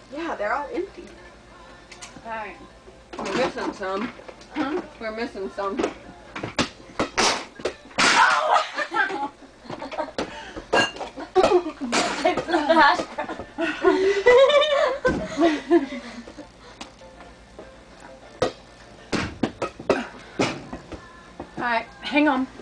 Yeah, they're all empty. Alright. We're missing some. Huh? We're missing some. It's the hash brown. Alright, hang on.